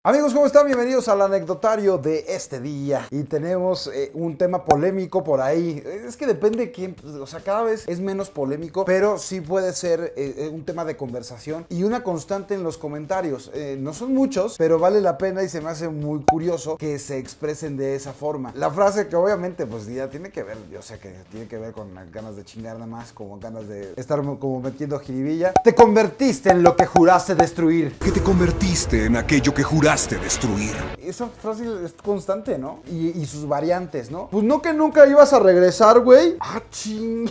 Amigos, ¿cómo están? Bienvenidos al anecdotario de este día. Y tenemos un tema polémico por ahí. Es que depende de quién, o sea, cada vez es menos polémico, pero sí puede ser un tema de conversación y una constante en los comentarios. No son muchos, pero vale la pena y se me hace muy curioso que se expresen de esa forma. La frase que obviamente pues ya tiene que ver, yo sé que tiene que ver con ganas de chingar nada más, como ganas de estar como metiendo jiribilla. Te convertiste en lo que juraste destruir. Que te convertiste en aquello que juraste destruir. Esa frase es constante, ¿no? Y sus variantes, ¿no? Pues no que nunca ibas a regresar, güey. Ah, ching.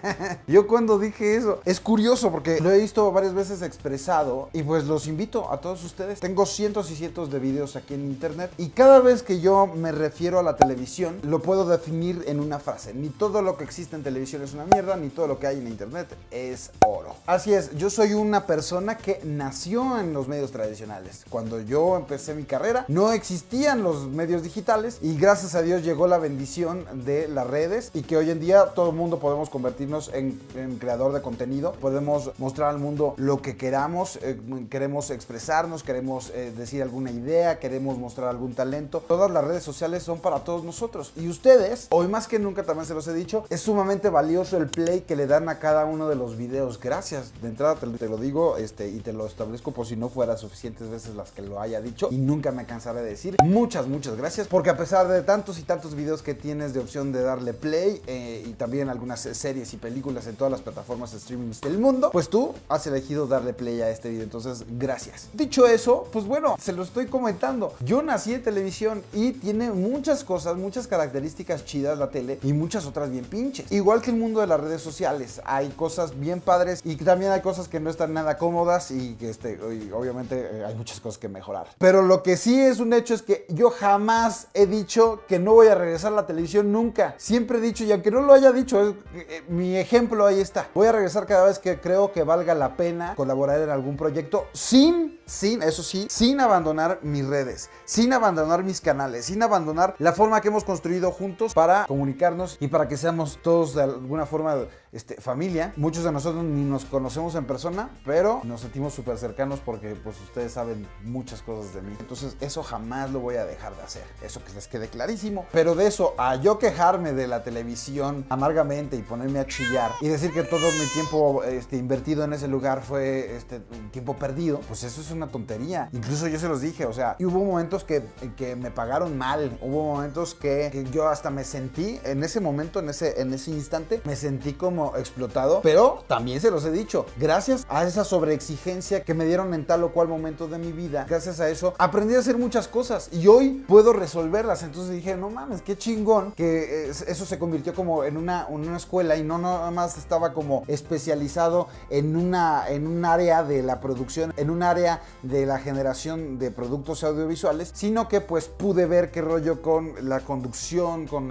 Yo cuando dije eso, es curioso porque lo he visto varias veces expresado y pues los invito a todos ustedes. Tengo cientos y cientos de videos aquí en internet y cada vez que yo me refiero a la televisión, lo puedo definir en una frase. Ni todo lo que existe en televisión es una mierda, ni todo lo que hay en internet es oro. Así es, yo soy una persona que nació en los medios tradicionales. Cuando yo empecé mi carrera, no existían los medios digitales y gracias a Dios llegó la bendición de las redes y que hoy en día todo el mundo podemos convertirnos en creador de contenido, podemos mostrar al mundo lo que queramos, queremos expresarnos, queremos decir alguna idea, queremos mostrar algún talento. Todas las redes sociales son para todos nosotros y ustedes, hoy más que nunca también se los he dicho, es sumamente valioso el play que le dan a cada uno de los videos. Gracias, de entrada te lo digo y te lo establezco por si no fuera suficientes veces las que lo haya dicho y nunca me cansaré de decir muchas gracias, porque a pesar de tantos y tantos videos que tienes de opción de darle play y también algunas series y películas en todas las plataformas de streaming del mundo, pues tú has elegido darle play a este video, entonces gracias. Dicho eso, pues bueno, se lo estoy comentando, yo nací en televisión y tiene muchas cosas, muchas características chidas la tele y muchas otras bien pinches, igual que el mundo de las redes sociales. Hay cosas bien padres y también hay cosas que no están nada cómodas y que obviamente hay muchas cosas que mejorar, pero lo que sí es un hecho es que yo jamás he dicho que no voy a regresar a la televisión, nunca. Siempre he dicho, y aunque no lo haya dicho, mi ejemplo ahí está. Voy a regresar cada vez que creo que valga la pena colaborar en algún proyecto eso sí, sin abandonar mis redes, sin abandonar mis canales, sin abandonar la forma que hemos construido juntos para comunicarnos y para que seamos todos de alguna forma familia. Muchos de nosotros ni nos conocemos en persona, pero nos sentimos súper cercanos porque pues ustedes saben muchas cosas de mí. Entonces eso jamás lo voy a dejar de hacer, eso que les quede clarísimo. Pero de eso a yo quejarme de la televisión amargamente y ponerme a chillar y decir que todo mi tiempo invertido en ese lugar fue un tiempo perdido, pues eso es una tontería. Incluso yo se los dije, o sea, y hubo momentos que me pagaron mal, hubo momentos que yo hasta me sentí, en ese momento, en ese instante, me sentí como explotado, pero también se los he dicho, gracias a esa sobreexigencia que me dieron en tal o cual momento de mi vida, gracias a eso aprendí a hacer muchas cosas y hoy puedo resolverlas. Entonces dije, no mames, qué chingón que eso se convirtió como en una escuela y no nada más estaba como especializado en un área de la producción, en un área de la generación de productos audiovisuales, sino que pues pude ver qué rollo con la conducción, con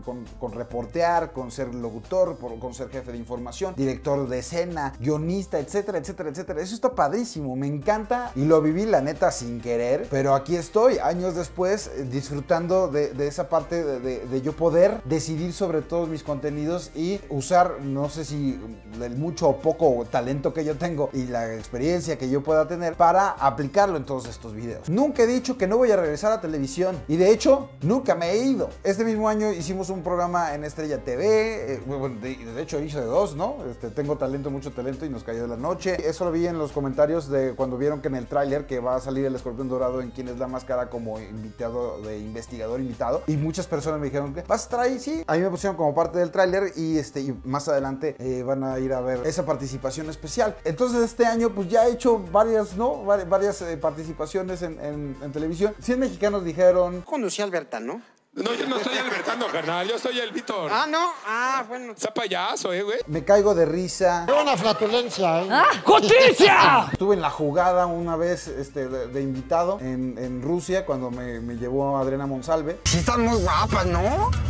reportear, con ser locutor, con ser jefe de información, director de escena, guionista, etcétera, etcétera, etcétera. Eso está padrísimo, me encanta y lo viví la neta sin querer, pero aquí estoy años después disfrutando de esa parte de yo poder decidir sobre todos mis contenidos y usar, no sé si el mucho o poco talento que yo tengo y la experiencia que yo pueda tener para aplicarlo en todos estos videos. Nunca he dicho que no voy a regresar a televisión y de hecho nunca me he ido. Este mismo año hicimos un programa en Estrella TV, bueno, de hecho hice de dos, ¿no? Tengo talento, mucho talento y nos cayó de la noche. Eso lo vi en los comentarios de cuando vieron que en el tráiler que va a salir el Escorpión Dorado en Quién es la Máscara como invitado, de investigador invitado, y muchas personas me dijeron que vas a estar ahí, sí. A mí me pusieron como parte del tráiler y más adelante van a ir a ver esa participación especial. Entonces este año pues ya he hecho varias, ¿no? Varias participaciones en televisión. 100 mexicanos dijeron... Conocí a Albertano. No, yo no soy Albertano, carnal. Yo soy el Víctor. Ah, ¿no? Ah, bueno. Está payaso, güey. Me caigo de risa. ¡Qué buena flatulencia, eh! ¡Ah! ¡Justicia! Estuve en La Jugada una vez de invitado en Rusia cuando me llevó Adriana Monsalve. Sí están muy guapas, ¿no?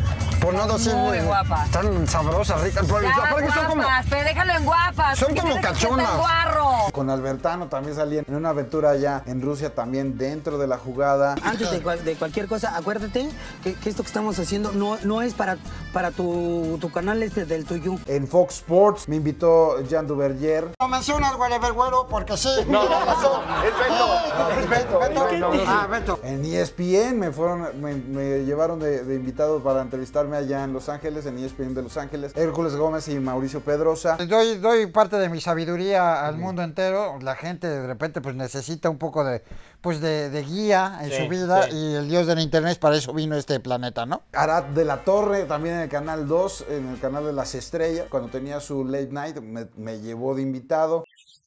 por no decir muy guapas. Están sabrosas, ricas. Pero, Ya, aparte que son como, guapas, pero déjalo en guapas. son ¿Por qué como tienes que ser tan cachonas. guarro? Con Albertano también salí en una aventura allá en Rusia también dentro de la jugada. Antes de cualquier cosa, acuérdate que esto que estamos haciendo no es para tu canal del tuyo. En Fox Sports me invitó Jean Duverger. No mencionas, güero, porque sí. No, es Beto. Ah, Beto. En ESPN me llevaron de invitado para entrevistarme allá en Los Ángeles, en ESPN de Los Ángeles. Hércules Gómez y Mauricio Pedrosa. doy parte de mi sabiduría al mundo entero. La gente de repente pues necesita un poco de guía en su vida y el dios del internet para eso vino este planeta, ¿no? Arad de la Torre, también en el Canal 2, en el canal de Las Estrellas, cuando tenía su late night, me llevó de invitado.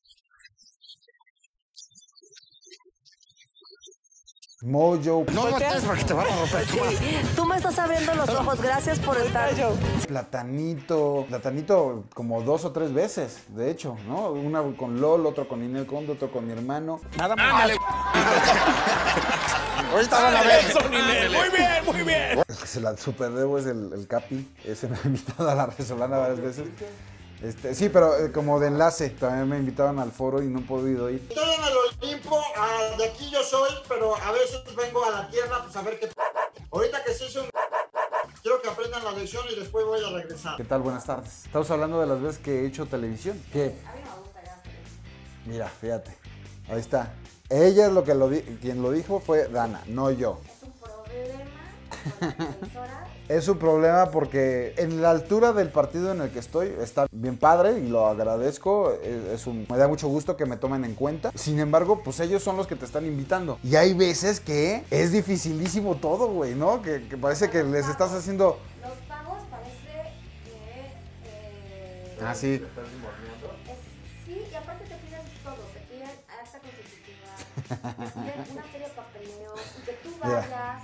Mojo, No voltees porque te van a romper. Tú me estás abriendo los ojos, gracias por estar. Platanito como 2 o 3 veces, de hecho, ¿no? Una con LOL, otro con Ninel Conde, otro con mi hermano. Nada más. Ahorita van a ver. Muy bien. Se la super debo es el Capi, ese me ha invitado a la Resolana varias veces. Sí, pero como de enlace, también me invitaron al foro y no he podido ir. Estoy en el Olimpo, de aquí yo soy, pero a veces vengo a la tierra pues a ver qué. Ahorita que se hizo un. Quiero que aprendan la lección y después voy a regresar. ¿Qué tal? Buenas tardes. Estamos hablando de las veces que he hecho televisión. Que mira, fíjate, ahí está. Ella es quien lo dijo fue Dana, no yo. Es un problema con la televisora. Es un problema porque en la altura del partido en el que estoy está bien padre y lo agradezco. Me da mucho gusto que me tomen en cuenta. Sin embargo, pues ellos son los que te están invitando. Y hay veces que es dificilísimo todo, güey, ¿no? Que parece que les estás haciendo... Los pagos parece que... sí. Sí, y aparte te piden todo. Te piden acta constitutiva, te piden una serie de papeleos y que tú vayas a...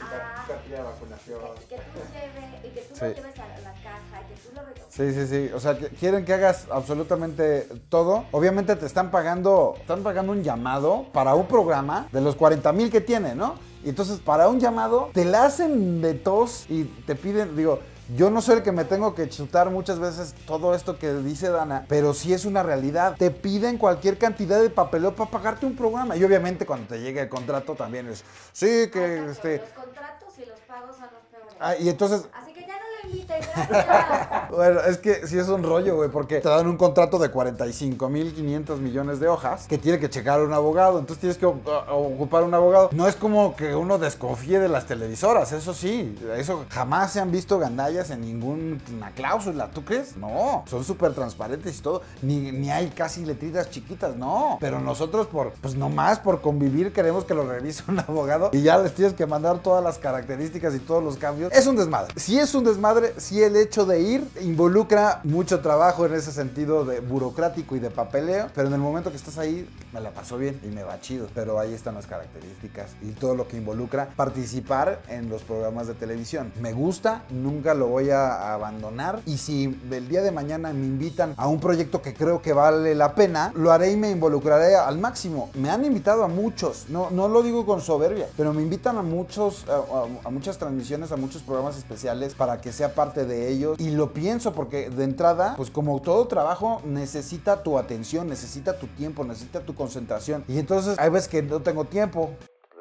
Que tú lleves, y que tú lo lleves a la caja, y que tú lo recojas. Sí. O sea, quieren que hagas absolutamente todo. Obviamente te están pagando un llamado para un programa de los 40,000 que tiene, ¿no? Y entonces para un llamado te la hacen de tos y te piden, digo... Yo no soy el que me tengo que chutar muchas veces todo esto que dice Dana, pero sí es una realidad. Te piden cualquier cantidad de papeleo para pagarte un programa. Y obviamente cuando te llegue el contrato también es, sí, que Los contratos y los pagos son los peores. y entonces... Así que ya no lo inviten, gracias. Bueno, es que sí es un rollo, güey, porque te dan un contrato de 45,500 millones de hojas que tiene que checar un abogado. Entonces tienes que ocupar un abogado. No es como que uno desconfíe de las televisoras, eso sí. Eso jamás se han visto gandallas en ninguna cláusula, ¿tú crees? No, son súper transparentes y todo. Ni hay casi letritas chiquitas, no. Pero nosotros nomás por convivir queremos que lo revise un abogado y ya les tienes que mandar todas las características y todos los cambios. Es un desmadre. Sí es un desmadre, sí el hecho de ir involucra mucho trabajo en ese sentido de burocrático y de papeleo, pero en el momento que estás ahí me la paso bien y me va chido. Pero ahí están las características y todo lo que involucra participar en los programas de televisión. Me gusta, nunca lo voy a abandonar y si el día de mañana me invitan a un proyecto que creo que vale la pena, lo haré y me involucraré al máximo. Me han invitado a muchos, no lo digo con soberbia, pero me invitan a muchas transmisiones, a muchos programas especiales para que sea parte de ellos y lo pienso porque de entrada, pues como todo trabajo necesita tu atención, necesita tu tiempo, necesita tu concentración y entonces hay veces que no tengo tiempo.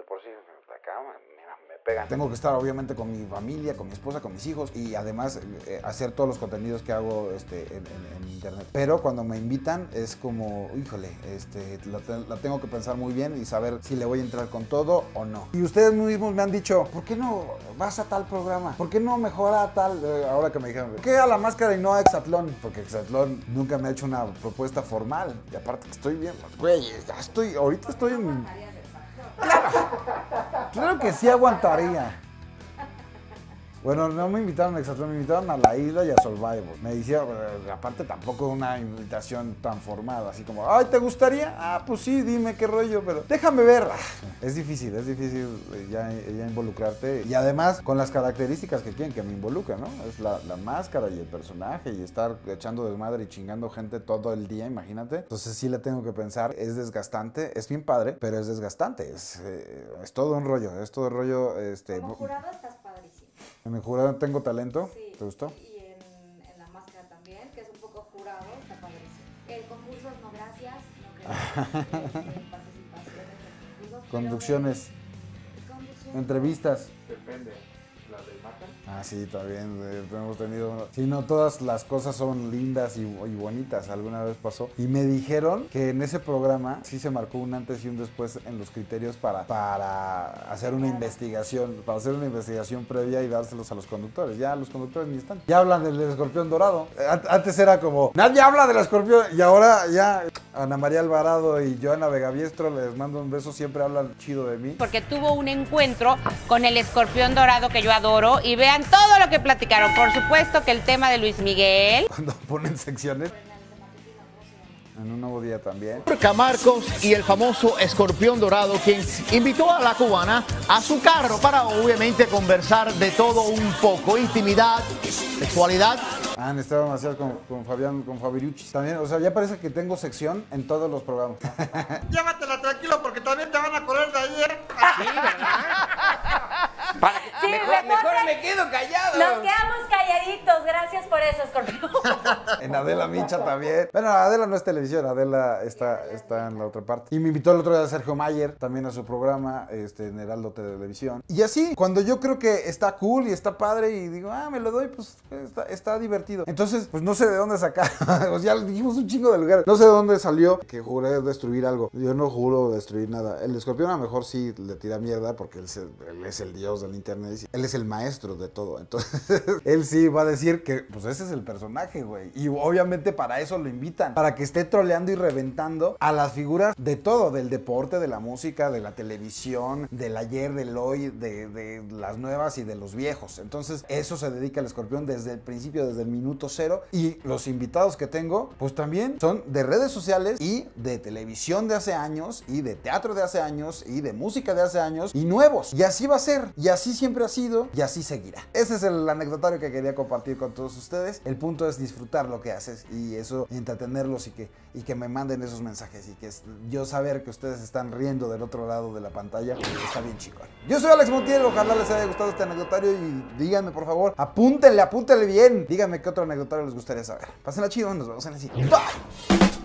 Tengo que estar obviamente con mi familia, con mi esposa, con mis hijos y además hacer todos los contenidos que hago en internet. Pero cuando me invitan es como, híjole, la tengo que pensar muy bien y saber si le voy a entrar con todo o no. Y ustedes mismos me han dicho, ¿por qué no vas a tal programa? ¿Por qué no mejora a tal? Ahora que me dijeron, ¿por qué a La Máscara y no a Exatlón? Porque Exatlón nunca me ha hecho una propuesta formal. Y aparte que estoy bien, güey, ahorita estoy en... Claro que sí aguantaría. Bueno, no me invitaron a Exatlón, me invitaron a La Isla y a Survivor. Me hicieron, aparte tampoco una invitación tan formal, así como, ay, ¿te gustaría? Ah, pues sí, dime qué rollo, pero déjame ver. Es difícil ya involucrarte. Y además, con las características que quieren que me involucre, ¿no? Es la máscara y el personaje y estar echando desmadre y chingando gente todo el día, imagínate. Entonces sí le tengo que pensar, es desgastante, es bien padre, pero es desgastante. Es todo un rollo, Como jurado estás padrísimo. En el jurado Tengo Talento. Sí. ¿Te gustó? Y en La Máscara también, que es un poco jurado, está padrísimo. El concurso no gracias, no creo. Participaciones en concursos. Conducciones, entrevistas. Depende. ¿La del Maca? Ah, sí, también hemos tenido... Sí, no todas las cosas son lindas y bonitas. Alguna vez pasó. Y me dijeron que en ese programa sí se marcó un antes y un después en los criterios para hacer una investigación. Para hacer una investigación previa y dárselos a los conductores. Ya los conductores ni están. Ya hablan del escorpión dorado. Antes era como, nadie habla del escorpión. Y ahora ya Ana María Alvarado y Joana Vegaviestro, les mando un beso. Siempre hablan chido de mí. Porque tuvo un encuentro con el escorpión dorado que yo adoro. Y vean todo lo que platicaron. Por supuesto que el tema de Luis Miguel. Cuando ponen secciones. En un nuevo día también. Marcos y el famoso escorpión dorado, quien invitó a la cubana a su carro para obviamente conversar de todo un poco, intimidad, sexualidad. Esteban Macías con Fabián, con Fabiruchis. También, o sea, ya parece que tengo sección en todos los programas. Llévatela tranquilo porque también te van a correr de ahí, ¿eh? Sí, ¿verdad? Sí, mejor me quedo callado. Nos quedamos calladitos, gracias por eso, Escorpión. En Adela Micha también. Bueno, Adela no es televisión, Adela está en la otra parte. Y me invitó el otro día Sergio Mayer también a su programa, en Heraldo Televisión. Y así, cuando yo creo que está cool y está padre y digo, me lo doy, pues está divertido. Entonces, pues no sé de dónde sacar. Pues ya dijimos un chingo de lugares. No sé de dónde salió que juré destruir algo. Yo no juro destruir nada. El escorpión a lo mejor sí le tira mierda porque él es el dios del internet. Él es el maestro de todo. Entonces, él sí va a decir que, pues ese es el personaje, güey. Y obviamente para eso lo invitan. Para que esté troleando y reventando a las figuras de todo. Del deporte, de la música, de la televisión, del ayer, del hoy, de las nuevas y de los viejos. Entonces, eso se dedica al escorpión desde el principio, desde el minuto cero. Y los invitados que tengo, pues también son de redes sociales y de televisión de hace años y de teatro de hace años y de música de hace años y nuevos. Y así va a ser. Y así siempre ha sido y así seguirá. Ese es el anecdotario que quería compartir con todos ustedes. El punto es disfrutar lo que haces y eso, entretenerlos y que me manden esos mensajes y que yo saber que ustedes están riendo del otro lado de la pantalla está bien chingón. Yo soy Alex Montiel, ojalá les haya gustado este anecdotario y díganme por favor, apúntenle bien. Díganme qué otro anecdotario les gustaría saber. Pásenla chido, nos vemos en el siguiente. Bye.